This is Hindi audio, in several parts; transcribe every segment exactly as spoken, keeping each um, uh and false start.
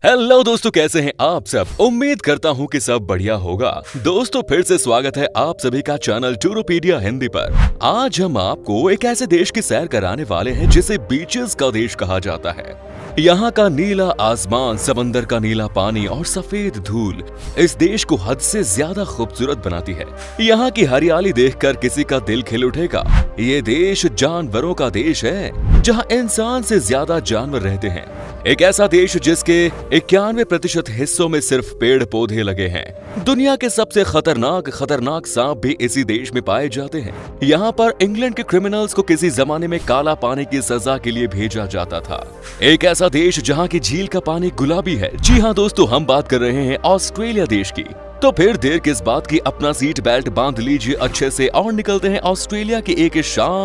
हेलो दोस्तों, कैसे हैं आप सब। उम्मीद करता हूं कि सब बढ़िया होगा। दोस्तों फिर से स्वागत है आप सभी का चैनल टूरोपीडिया हिंदी पर। आज हम आपको एक ऐसे देश की सैर कराने वाले हैं जिसे बीचेस का देश कहा जाता है। यहाँ का नीला आसमान, समंदर का नीला पानी और सफेद धूल इस देश को हद से ज्यादा खूबसूरत बनाती है। यहाँ की हरियाली देखकर किसी का दिल खिल उठेगा। ये देश जानवरों का देश है, जहाँ इंसान से ज्यादा जानवर रहते हैं। एक ऐसा देश जिसके इक्यानवे प्रतिशत हिस्सों में सिर्फ पेड़ पौधे लगे हैं। दुनिया के सबसे खतरनाक खतरनाक सांप भी इसी देश में पाए जाते हैं। यहाँ पर इंग्लैंड के क्रिमिनल्स को किसी जमाने में काला पानी की सजा के लिए भेजा जाता था। एक ऐसा देश जहाँ की झील का पानी गुलाबी है। जी हाँ दोस्तों, हम बात कर रहे हैं ऑस्ट्रेलिया देश की। तो फिर देर किस बात की, अपना सीट बेल्ट बांध लीजिए अच्छे से और निकलते हैं ऑस्ट्रेलिया के एक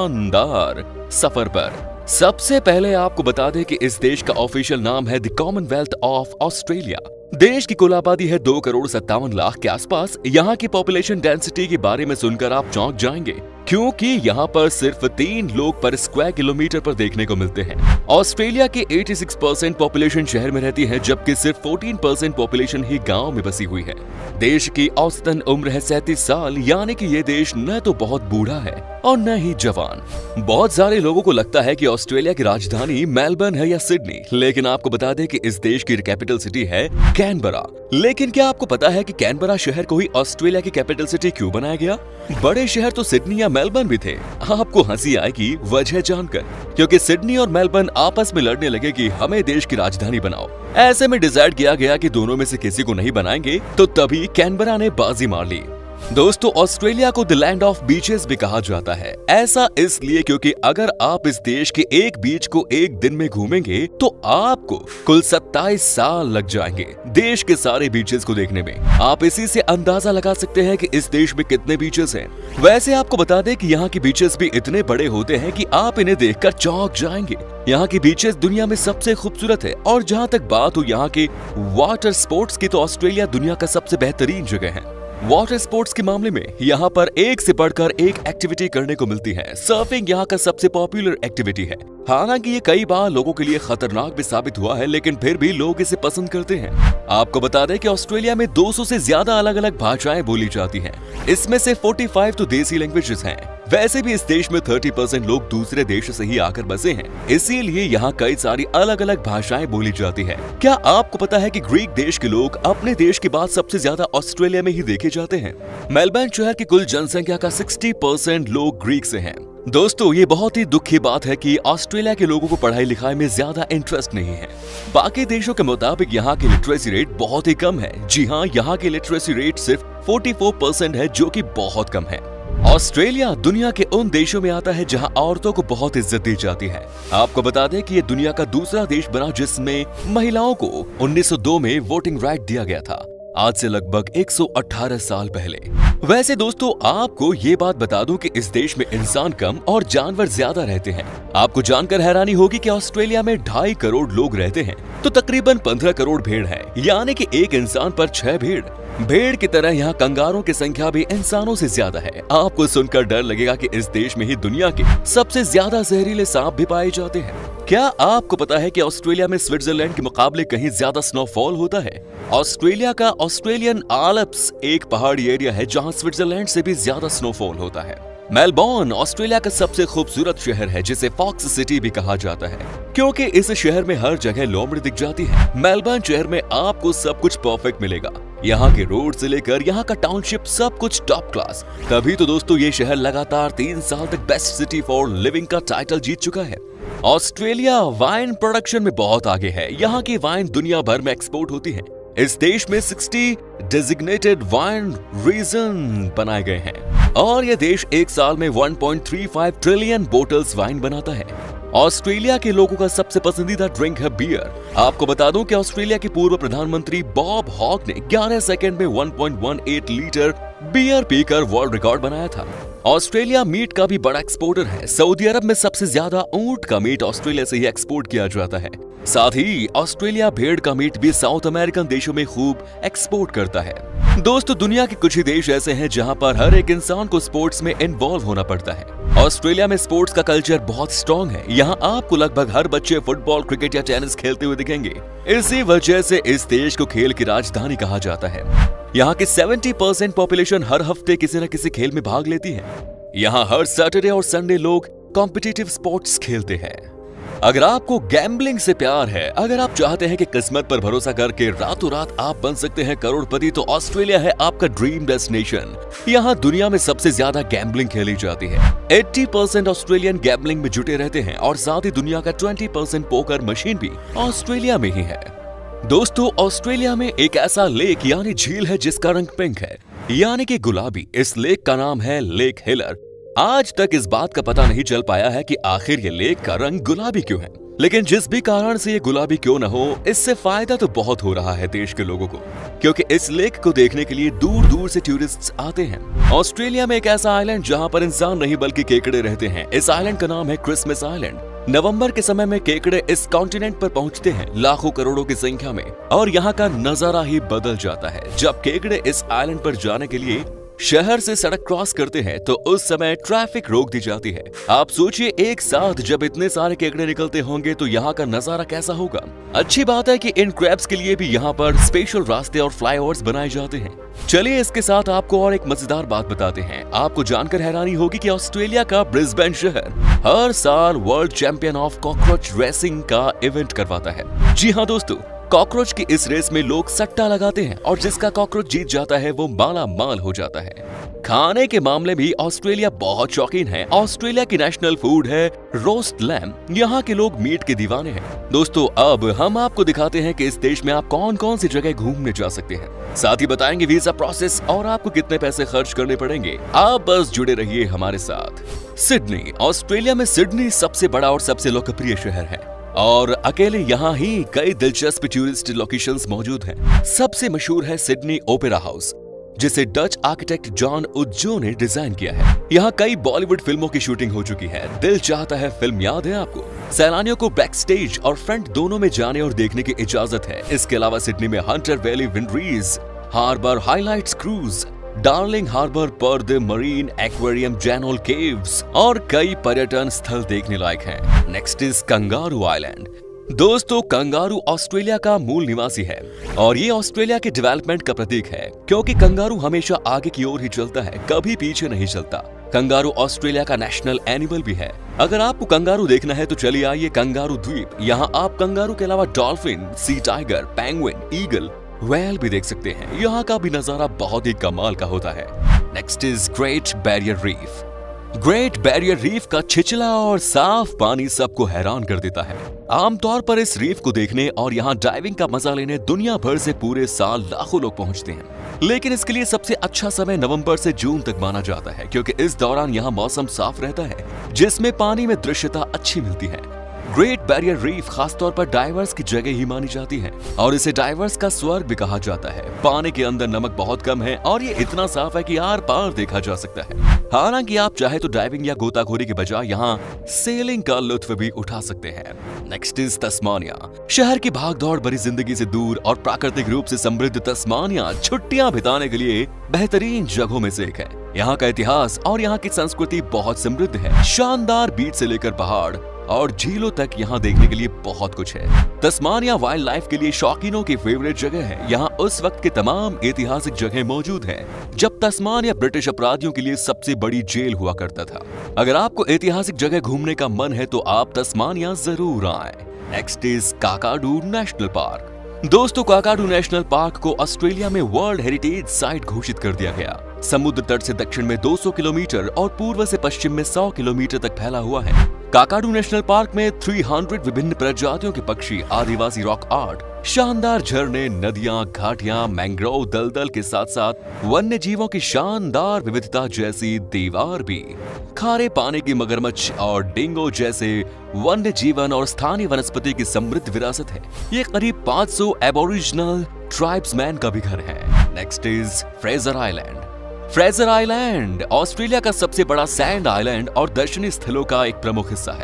शानदार सफर पर। सबसे पहले आपको बता दें कि इस देश का ऑफिशियल नाम है द कॉमनवेल्थ ऑफ ऑस्ट्रेलिया। देश की कुल आबादी है दो करोड़ सत्तावन लाख के आसपास। यहाँ की पॉपुलेशन डेंसिटी के बारे में सुनकर आप चौंक जाएंगे, क्योंकि यहाँ पर सिर्फ तीन लोग पर स्क्वायर किलोमीटर पर देखने को मिलते हैं। ऑस्ट्रेलिया की छियासी परसेंट पॉपुलेशन शहर में रहती है, जबकि सिर्फ चौदह परसेंट पॉपुलेशन ही गांव में बसी हुई है। देश की औसतन उम्र है सैंतीस साल, यानी कि ये देश न तो बहुत बूढ़ा है और न ही जवान। बहुत सारे लोगों को लगता है कि ऑस्ट्रेलिया की राजधानी मेलबर्न है या सिडनी, लेकिन आपको बता दें कि इस देश की कैपिटल सिटी है कैनबरा। लेकिन क्या आपको पता है कि कैनबरा शहर को ही ऑस्ट्रेलिया की कैपिटल सिटी क्यों बनाया गया? बड़े शहर तो सिडनी या मेलबर्न भी थे। आपको हंसी आएगी वजह जानकर, क्योंकि सिडनी और मेलबर्न आपस में लड़ने लगे कि हमें देश की राजधानी बनाओ। ऐसे में डिसाइड किया गया कि दोनों में से किसी को नहीं बनाएंगे, तो तभी कैनबरा ने बाजी मार ली। दोस्तों, ऑस्ट्रेलिया को द लैंड ऑफ बीचेस भी कहा जाता है। ऐसा इसलिए क्योंकि अगर आप इस देश के एक बीच को एक दिन में घूमेंगे तो आपको कुल सत्ताईस साल लग जाएंगे देश के सारे बीचेस को देखने में। आप इसी से अंदाजा लगा सकते हैं कि इस देश में कितने बीचेस हैं। वैसे आपको बता दें कि यहाँ के बीचेस भी इतने बड़े होते हैं कि आप इन्हें देखकर चौंक जाएंगे। यहाँ की बीचेस दुनिया में सबसे खूबसूरत है। और जहाँ तक बात हो यहाँ के वाटर स्पोर्ट्स की, तो ऑस्ट्रेलिया दुनिया का सबसे बेहतरीन जगह है। वाटर स्पोर्ट्स के मामले में यहाँ पर एक से बढ़कर एक एक्टिविटी करने को मिलती है। सर्फिंग यहाँ का सबसे पॉपुलर एक्टिविटी है। हालांकि ये कई बार लोगों के लिए खतरनाक भी साबित हुआ है, लेकिन फिर भी लोग इसे पसंद करते हैं। आपको बता दें कि ऑस्ट्रेलिया में दो सौ से ज्यादा अलग अलग भाषाएं बोली जाती हैं। इसमें से पैंतालीस तो देसी लैंग्वेजेस हैं। वैसे भी इस देश में तीस परसेंट लोग दूसरे देश से ही आकर बसे हैं, इसीलिए यहाँ कई सारी अलग अलग भाषाएं बोली जाती है। क्या आपको पता है कि ग्रीक देश के लोग अपने देश के बाद सबसे ज्यादा ऑस्ट्रेलिया में ही देखे जाते हैं? मेलबर्न शहर की कुल जनसंख्या का साठ परसेंट लोग ग्रीक से हैं। दोस्तों, ये बहुत ही दुख की बात है कि ऑस्ट्रेलिया के लोगों को पढ़ाई लिखाई में ज्यादा इंटरेस्ट नहीं है। बाकी देशों के मुताबिक यहाँ की लिटरेसी रेट बहुत ही कम है। जी हाँ, यहाँ की लिटरेसी रेट सिर्फ चौवालीस परसेंट है, जो कि बहुत कम है। ऑस्ट्रेलिया दुनिया के उन देशों में आता है जहां औरतों को बहुत इज्जत दी जाती है। आपको बता दें कि ये दुनिया का दूसरा देश बना जिसमें महिलाओं को उन्नीस सौ दो में वोटिंग राइट दिया गया था, आज से लगभग एक सौ अठारह साल पहले। वैसे दोस्तों, आपको ये बात बता दूं कि इस देश में इंसान कम और जानवर ज्यादा रहते हैं। आपको जानकर हैरानी होगी कि ऑस्ट्रेलिया में ढाई करोड़ लोग रहते हैं, तो तकरीबन पंद्रह करोड़ भेड़ है, यानी कि एक इंसान पर छह भेड़। भेड़ की तरह यहाँ कंगारों की संख्या भी इंसानों से ज्यादा है। आपको सुनकर डर लगेगा कि इस देश में ही दुनिया के सबसे ज्यादा जहरीले सांप भी पाए जाते हैं। क्या आपको पता है कि ऑस्ट्रेलिया में स्विट्जरलैंड के मुकाबले कहीं ज्यादा स्नोफॉल होता है? ऑस्ट्रेलिया का ऑस्ट्रेलियन आल्प्स एक पहाड़ी एरिया है जहाँ स्विट्जरलैंड से भी ज्यादा स्नोफॉल होता है। मेलबर्न ऑस्ट्रेलिया का सबसे खूबसूरत शहर है, जिसे फॉक्स सिटी भी कहा जाता है, क्योंकि इस शहर में हर जगह लोमड़ी दिख जाती है। मेलबर्न शहर में आपको सब कुछ परफेक्ट मिलेगा। यहाँ के रोड से लेकर यहाँ का टाउनशिप सब कुछ टॉप क्लास। तभी तो दोस्तों ये शहर लगातार तीन साल तक बेस्ट सिटी फॉर लिविंग का टाइटल जीत चुका है। ऑस्ट्रेलिया वाइन प्रोडक्शन में बहुत आगे है। यहाँ की वाइन दुनिया भर में एक्सपोर्ट होती है। इस देश में साठ डेजिग्नेटेड वाइन रीजन बनाए गए हैं और यह देश एक साल में एक पॉइंट तीन पाँच ट्रिलियन बोतल्स वाइन बनाता है। ऑस्ट्रेलिया के लोगों का सबसे पसंदीदा ड्रिंक है बियर। आपको बता दूं कि ऑस्ट्रेलिया के पूर्व प्रधानमंत्री बॉब हॉक ने ग्यारह सेकंड में एक पॉइंट एक आठ लीटर बियर पीकर वर्ल्ड रिकॉर्ड बनाया था। ऑस्ट्रेलिया मीट का भी बड़ा एक्सपोर्टर है। सऊदी अरब में सबसे ज्यादा ऊंट का मीट ऑस्ट्रेलिया से ही एक्सपोर्ट किया जाता है। साथ ही ऑस्ट्रेलिया भेड़ का मीट भी साउथ अमेरिकन देशों में खूब एक्सपोर्ट करता है। दोस्तों, दुनिया के कुछ ही देश ऐसे हैं जहां पर हर एक इंसान को स्पोर्ट्स में इन्वॉल्व होना पड़ता है। ऑस्ट्रेलिया में स्पोर्ट्स का कल्चर बहुत स्ट्रॉन्ग है। यहाँ आपको लगभग हर बच्चे फुटबॉल, क्रिकेट या टेनिस खेलते हुए दिखेंगे। इसी वजह से इस देश को खेल की राजधानी कहा जाता है। यहाँ की सत्तर परसेंट पॉपुलेशन हर हफ्ते किसी न किसी खेल में भाग लेती है। यहाँ हर सैटरडे और संडे लोग कॉम्पिटिटिव स्पोर्ट्स खेलते हैं। अगर आपको गैम्बलिंग से प्यार है, अगर आप चाहते हैं कि किस्मत पर भरोसा करके रातों रात आप बन सकते हैं करोड़पति, तो ऑस्ट्रेलिया है आपका ड्रीम डेस्टिनेशन। यहाँ दुनिया में सबसे ज्यादा गैम्बलिंग खेली जाती है। अस्सी परसेंट ऑस्ट्रेलियन गैम्बलिंग में जुटे रहते हैं और साथ ही दुनिया का बीस परसेंट पोकर मशीन भी ऑस्ट्रेलिया में ही है। दोस्तों, ऑस्ट्रेलिया में एक ऐसा लेक यानी झील है जिसका रंग पिंक है, यानी कि गुलाबी। इस लेक का नाम है लेक हेलर। आज तक इस बात का पता नहीं चल पाया है कि आखिर ये लेक का रंग गुलाबी क्यों है, लेकिन जिस भी कारण से ये गुलाबी क्यों न हो, इससे फायदा तो बहुत हो रहा है देश के लोगों को, क्योंकि इस लेक को देखने के लिए दूर दूर से टूरिस्ट्स आते हैं। ऑस्ट्रेलिया में एक ऐसा आइलैंड जहां पर इंसान नहीं बल्कि केकड़े रहते हैं। इस आइलैंड का नाम है क्रिसमस आइलैंड। नवंबर के समय में केकड़े इस कॉन्टिनेंट पर पहुंचते हैं लाखों करोड़ों की संख्या में, और यहाँ का नजारा ही बदल जाता है। जब केकड़े इस आइलैंड पर जाने के लिए शहर से सड़क क्रॉस करते हैं तो उस समय ट्रैफिक रोक दी जाती है। आप सोचिए, एक साथ जब इतने सारे केकड़े निकलते होंगे तो यहाँ का नजारा कैसा होगा। अच्छी बात है कि इन क्रैब्स के लिए भी यहाँ पर स्पेशल रास्ते और फ्लाईओवर्स बनाए जाते हैं। चलिए इसके साथ आपको और एक मजेदार बात बताते हैं। आपको जानकर हैरानी होगी कि ऑस्ट्रेलिया का ब्रिस्बेन शहर हर साल world champion of cockroach racing का इवेंट करवाता है। जी हाँ दोस्तों, कॉकरोच की इस रेस में लोग सट्टा लगाते हैं और जिसका कॉकरोच जीत जाता है वो माला माल हो जाता है। खाने के मामले भी ऑस्ट्रेलिया बहुत शौकीन है। ऑस्ट्रेलिया की नेशनल फूड है रोस्ट लैम्ब। यहाँ के लोग मीट के दीवाने हैं। दोस्तों, अब हम आपको दिखाते हैं कि इस देश में आप कौन कौन सी जगह घूमने जा सकते हैं। साथ ही बताएंगे वीजा प्रोसेस और आपको कितने पैसे खर्च करने पड़ेंगे। आप बस जुड़े रहिए हमारे साथ। सिडनी। ऑस्ट्रेलिया में सिडनी सबसे बड़ा और सबसे लोकप्रिय शहर है और अकेले यहाँ ही कई दिलचस्प टूरिस्ट लोकेशंस मौजूद हैं। सबसे मशहूर है सिडनी ओपेरा हाउस, जिसे डच आर्किटेक्ट जॉन उज्जो ने डिजाइन किया है। यहाँ कई बॉलीवुड फिल्मों की शूटिंग हो चुकी है। दिल चाहता है फिल्म याद है आपको? सैलानियों को बैक स्टेज और फ्रंट दोनों में जाने और देखने की इजाजत है। इसके अलावा सिडनी में Hunter Valley wineries harbour highlights cruise, Darling Harbour पर the marine aquarium, Jenolan caves और कई पर्यटन स्थल देखने लायक हैं। Next is Kangaroo Island. दोस्तों, कंगारू ऑस्ट्रेलिया का मूल निवासी है और ये ऑस्ट्रेलिया के डेवलपमेंट का प्रतीक है, क्योंकि कंगारू हमेशा आगे की ओर ही चलता है, कभी पीछे नहीं चलता। कंगारू ऑस्ट्रेलिया का नेशनल एनिमल भी है। अगर आपको कंगारू देखना है तो चलिए आइए कंगारू द्वीप। यहाँ आप कंगारू के अलावा dolphin, sea tiger, penguin, eagle, whale भी देख सकते हैं। यहाँ का भी नजारा बहुत ही कमाल का होता है। Next is Great Barrier Reef. Great Barrier Reef का छिछला और साफ पानी सबको हैरान कर देता है। आमतौर पर इस रीफ को देखने और यहाँ डाइविंग का मजा लेने दुनिया भर से पूरे साल लाखों लोग पहुँचते हैं, लेकिन इसके लिए सबसे अच्छा समय नवंबर से जून तक माना जाता है, क्योंकि इस दौरान यहाँ मौसम साफ रहता है, जिसमें पानी में दृश्यता अच्छी मिलती है। ग्रेट बैरियर रीफ खासतौर पर डाइवर्स की जगह ही मानी जाती है और इसे डाइवर्स का स्वर्ग भी कहा जाता है। पानी के अंदर नमक बहुत कम है और ये इतना साफ है कि आर पार देखा जा सकता है। हालांकि आप चाहे तो डाइविंग या गोताखोरी के बजाय यहाँ सेलिंग का लुत्फ भी उठा सकते हैं। Next is Tasmania. शहर की भागदौड़ भरी जिंदगी से दूर और प्राकृतिक रूप से समृद्ध तस्मानिया छुट्टियां बिताने के लिए बेहतरीन जगहों में से एक है। यहाँ का इतिहास और यहाँ की संस्कृति बहुत समृद्ध है। शानदार बीच से लेकर पहाड़ और झीलों तक यहाँ देखने के लिए बहुत कुछ है। तस्मानिया वाइल्ड लाइफ के लिए शौकीनों की फेवरेट जगह है। यहाँ उस वक्त के तमाम ऐतिहासिक जगह मौजूद हैं, जब तस्मानिया ब्रिटिश अपराधियों के लिए सबसे बड़ी जेल हुआ करता था। अगर आपको ऐतिहासिक जगह घूमने का मन है तो आप तस्मानिया जरूर आए। Next is Kakadu National Park. दोस्तों, काकाडू नेशनल पार्क को ऑस्ट्रेलिया में वर्ल्ड हेरिटेज साइट घोषित कर दिया गया। समुद्र तट से दक्षिण में दो सौ किलोमीटर और पूर्व से पश्चिम में सौ किलोमीटर तक फैला हुआ है। काकाडू नेशनल पार्क में तीन सौ विभिन्न प्रजातियों के पक्षी, आदिवासी रॉक आर्ट, शानदार झरने, नदियां, घाटियां, मैंग्रोव दलदल के साथ साथ वन्य जीवों की शानदार विविधता जैसी दीवार भी, खारे पानी की मगरमच्छ और डिंगो जैसे वन्य जीवन और स्थानीय वनस्पति की समृद्ध विरासत है। ये करीब पाँच सौ एबोरिजिनल ट्राइब्समैन का भी घर है। Next is Fraser Island. Fraser Island Australia का सबसे बड़ा सैंड आइलैंड और दर्शनीय स्थलों का एक प्रमुख हिस्सा है।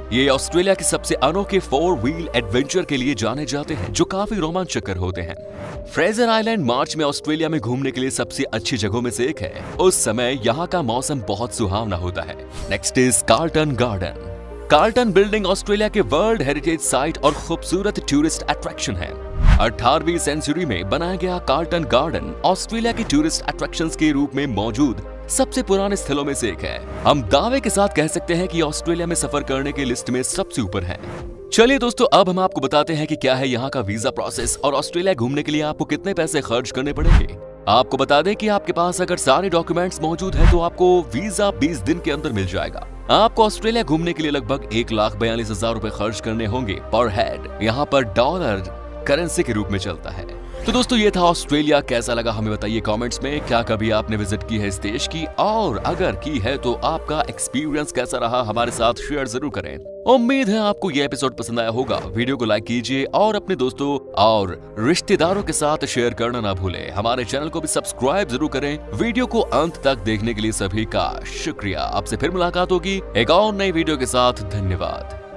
ये ऑस्ट्रेलिया के सबसे अनोखे फोर व्हील एडवेंचर के लिए जाने जाते हैं जो काफी रोमांचकर होते हैं। फ्रेजर आइलैंड मार्च में ऑस्ट्रेलिया में घूमने के लिए सबसे अच्छी जगहों में से एक है। उस समय यहाँ का मौसम बहुत सुहावना होता है। Next is Carlton Garden. Carlton building Australia के वर्ल्ड हेरिटेज साइट और खूबसूरत टूरिस्ट अट्रैक्शन है। अठारहवीं सेंचुरी में बनाया गया कार्लटन गार्डन ऑस्ट्रेलिया की टूरिस्ट अट्रैक्शंस के रूप में मौजूद सबसे पुराने स्थलों में से एक है। हम दावे के साथ कह सकते हैं कि ऑस्ट्रेलिया में सफर करने की लिस्ट में सबसे ऊपर है। चलिए दोस्तों, अब हम आपको बताते हैं कि क्या है यहाँ का वीजा प्रोसेस और ऑस्ट्रेलिया घूमने के लिए आपको कितने पैसे खर्च करने पड़ेंगे। आपको बता दें कि आपके पास अगर सारे डॉक्यूमेंट्स मौजूद हैं तो आपको वीजा बीस दिन के अंदर मिल जाएगा। आपको ऑस्ट्रेलिया घूमने के लिए लगभग एक लाख बयालीस हजार रुपए खर्च करने होंगे पर हेड। यहाँ पर डॉलर करेंसी के रूप में चलता है। तो दोस्तों, ये था ऑस्ट्रेलिया। कैसा लगा हमें बताइए कमेंट्स में। क्या कभी आपने विजिट की है इस देश की, और अगर की है तो आपका एक्सपीरियंस कैसा रहा हमारे साथ शेयर जरूर करें। उम्मीद है आपको ये एपिसोड पसंद आया होगा। वीडियो को लाइक कीजिए और अपने दोस्तों और रिश्तेदारों के साथ शेयर करना ना भूलें। हमारे चैनल को भी सब्सक्राइब जरूर करें। वीडियो को अंत तक देखने के लिए सभी का शुक्रिया। आपसे फिर मुलाकात होगी एक और नई वीडियो के साथ। धन्यवाद।